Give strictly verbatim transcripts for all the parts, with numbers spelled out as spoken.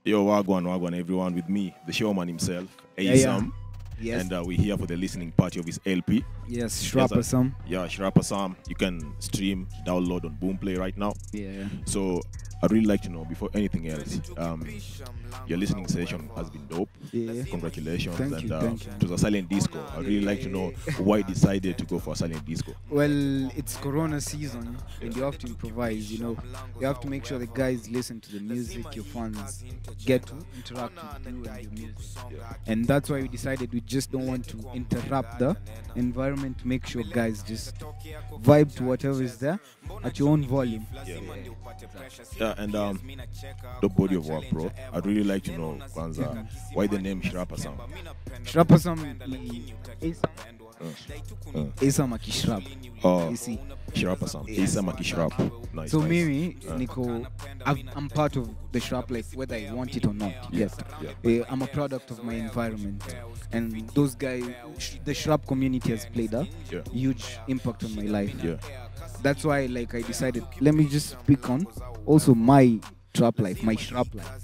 Yo, Wagwan, Wagwan, everyone, with me, the showman himself, Yeah, yeah. Asum. Yes. And uh, we're here for the listening party of his L P. Yes, Shrap Yes, uh, Asum. Yeah, Shrap Asum. You can stream, download on Boomplay right now. Yeah. So I'd really like to know, before anything else, um, your listening session has been dope. Yeah. Congratulations. Thank and you, uh, thank you. it was a silent disco. I'd really like to know why you decided to go for a silent disco. Well, it's Corona season, and you have to improvise. You know, you have to make sure the guys listen to the music. Your fans get to interact with you and your music, and that's why we decided we just don't want to interrupt the environment. To make sure guys just vibe to whatever is there at your own volume. Yeah, yeah and um, the body of work, bro. I'd really like to know, Kwanza, why the name Shrap Asum? Shrap Asum is Uh, uh. Asum Akishrap. Oh, You see. Shrap Asum. Isa Maki Shrap. Nice. So nice. Mimi, Uh. Nico, I've, I'm part of the Shrap life, whether I want it or not. Yes, Yeah. Uh, I'm a product of my environment, and those guys, sh- the Shrap community has played a Yeah. huge impact on my life. Yeah. That's why, like, I decided, let me just speak on also my trap life, my Shrap life.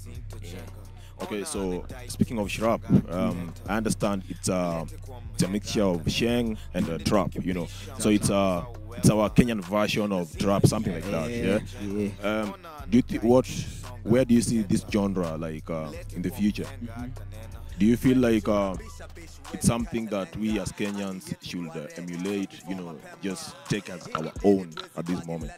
Okay, so speaking of Shrap, um, I understand it's a it's a mixture of Sheng and uh, trap, you know. So it's uh it's our Kenyan version of trap, something like that. Yeah. Yeah. Um, do you thi- what? Where do you see this genre like uh, in the future? Do you feel like uh, it's something that we as Kenyans should uh, emulate? You know, just take as our own at this moment.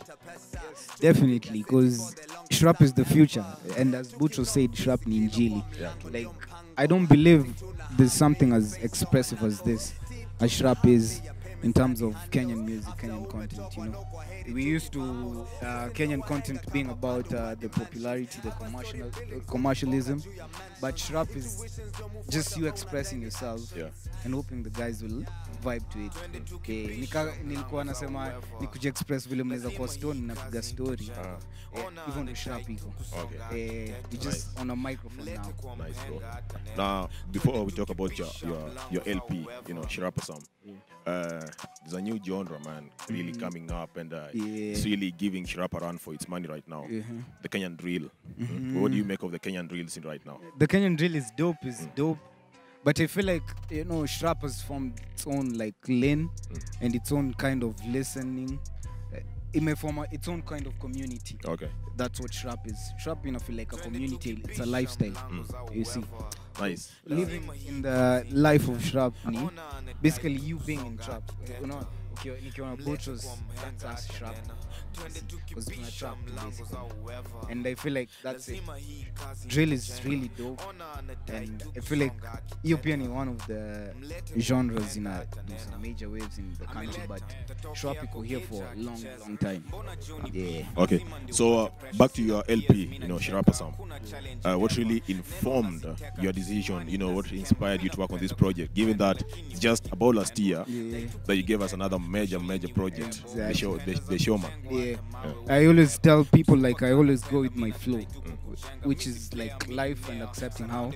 Definitely, because Shrap is the future, and as Butcho said, Shrap ni injili. Yeah. Like, I don't believe there's something as expressive as this, as Shrap is, in terms of Kenyan music, Kenyan content. You know, we used to uh, Kenyan content being about uh, the popularity, the commercial uh, commercialism, but Shrap is just you expressing yourself Yeah. and hoping the guys will vibe to it. Eh, nika, nilikuwa nasema ni kuji express vile mnaweza kwa stone na piga story. Eh, Hivyo ndo Shrap iko. Okay. Eh, we just on a microphone now. Nice, bro. Now, before we talk about your your, your L P, you know, Shrap Asum, uh, there's a new genre, man, really coming up, and uh, Yeah. it's really giving Shrap a run for its money right now. Yeah. The Kenyan drill. What do you make of the Kenyan drill scene right now? The Kenyan drill is dope, is dope. But I feel like, you know, Shrap has formed its own like lane and its own kind of listening. Uh, It may form a, its own kind of community. Okay, That's what Shrap is. Shrap, you know, feel like a community. It's a lifestyle. You see, nice. living in the life of Shrap, ni, basically you being in Shrap. You know, ukiwa- nikiwa na Butchos, that's us Shrap. Because tuna trap basically. And I feel like that's it. Drill is really dope, and I feel like hiyo pia ni one of the genres in a, do some major waves in the country, but Shrap iko here for a long, long time. Yeah. Okay, so uh, back to your L P, you know, Shrap Asum. Uh, what really informed uh, your decision? You know, what inspired you to work on this project? Given that it's just about last year Yeah. that you gave us another major, major project, the Exactly. show, the, the showman. Yeah. I always tell people, like, I always go with my flow, which is like life and accepting how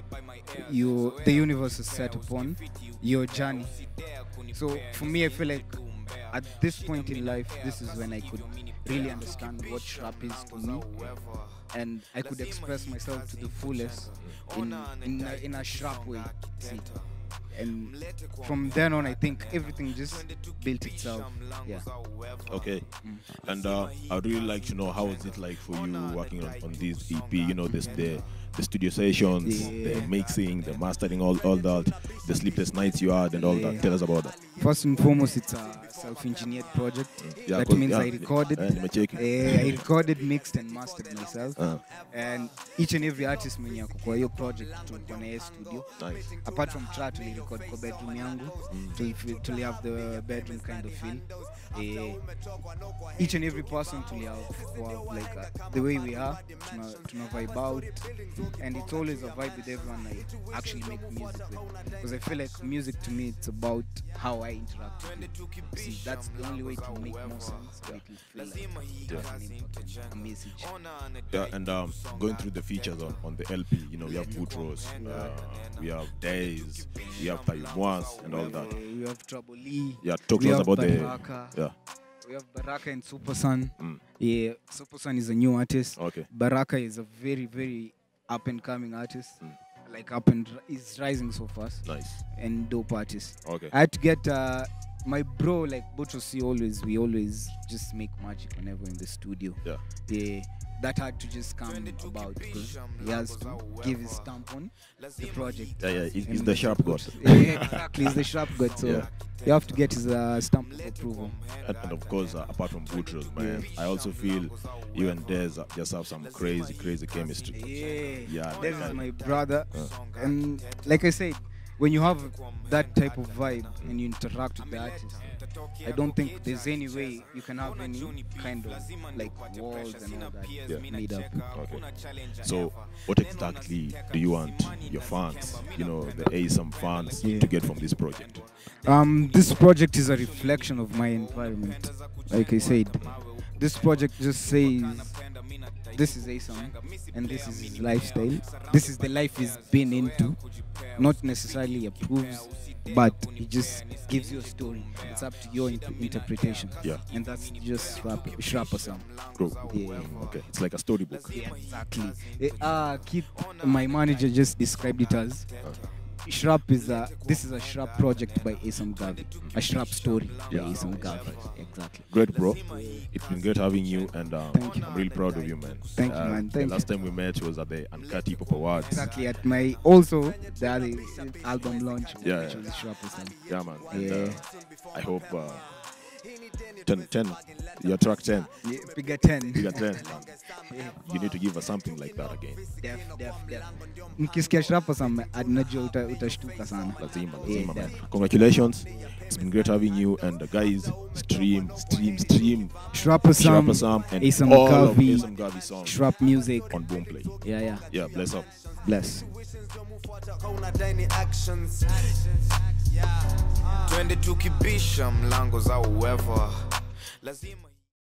you the universe is set upon your journey. So for me, I feel like at this point in life, this is when I could really understand what Shrap is to me, and I could express myself to the fullest in in a, in a Shrap way. See. And from then on, I think everything just built itself. Yeah. Okay, and uh, I'd really like to know how is it like for you working on, on this E P? You know, this the the studio sessions, Yeah. the mixing, the mastering, all all that, the sleepless nights you had, and all Yeah. that. Tell us about that. First and foremost, it's a self-engineered project. Yeah, that 'cause- means yeah, I recorded, yeah, nimecheki. eh, I recorded, mixed, and mastered myself. Uh. And each and every artist mwenye ako kwa hiyo project tulikuwa na yeye studio. Nice. Apart from Tra, tuli record kwa bedroom yangu. Tuli, tuli have the bedroom kind of feel. Eh, each and every person tuli have, have like uh, the way we are. Tuna, tuna vibe out, and it's always a vibe with everyone I actually make music with. Because I feel like music to me, it's about how I interact with it. See, that's the only way to make more sense. So it will feel like it has an impact, a message. Yeah, and um, going through the features on, on the L P, you know, we have Boutros, uh, we have Days, we have Tayumwas, and all that. Uh, we have Trouble Lee. Yeah, talk we to us have about Baraka. the. Yeah, We have Baraka and Super Sun. Mm. Yeah, Super Sun is a new artist. okay. Baraka is a very, very up and coming artist. Mm. Like up and is rising so fast. Nice. And dope artist. Okay. I had to get uh, my bro, like Botosi, always, we always just make magic whenever in the studio. Yeah. Yeah. That had to just come about because he has to give his stamp on the project. Yeah, yeah. He's, he's the sharp god. Yeah, exactly. He's the sharp god. So Yeah. you have to get his uh, stamp of approval. And, and of course, uh, apart from Boutros, man, I also feel you and Dez uh, just have some crazy, crazy chemistry. Yeah. Yeah, This like, is my brother. Uh. And like I said, when you have that type of vibe and you interact with the artist, I don't think there's any way you can have any kind of like walls and all that Yeah. made up. Okay. So, what exactly do you want your fans, you know, the Asum fans, Yeah. to get from this project? Um, this project is a reflection of my environment. Like I said, this project just says this is Asum and this is his lifestyle. This is the life he's been into. Not necessarily approves, but it just gives you a story. It's up to your inter- interpretation. Yeah. And that's just Shrap, Shrap Asum. Cool. Yeah. Okay. It's like a storybook. Exactly. Eh, Uh, Keith, my manager just described it as Shrap is a, this is a Shrap project by Asum Garvey. A Shrap story Yeah. by Asum Garvey. Exactly. Great, bro. It's been great having you, and um, Thank you. I'm really proud of you, man. Thank you, Uh, man. the Thank last time we met was at the Uncut Hip Hop Awards. Exactly. At my, also, the other album launch. Yeah, Which yeah. was Shrap Asum. Yeah, man. And, Yeah. uh, I hope uh, ten, ten, your track ten, Yeah, figure ten. you got ten. You need to give us something like that again. Def, def, def. Mkisikia Shrap Asum, najua uta- utashtuka sana. Lazima, Yeah, lazima, man. def. Congratulations. It's been great having you, and uh, guys, stream, stream, stream. Shrap Shrap Asum, Asum and Asum all Garvey, of Asum Garvey songs Shrap Music. on Boomplay. Yeah, yeah. Yeah, bless up. Bless. twende tukibisha mlango za uwevo lazima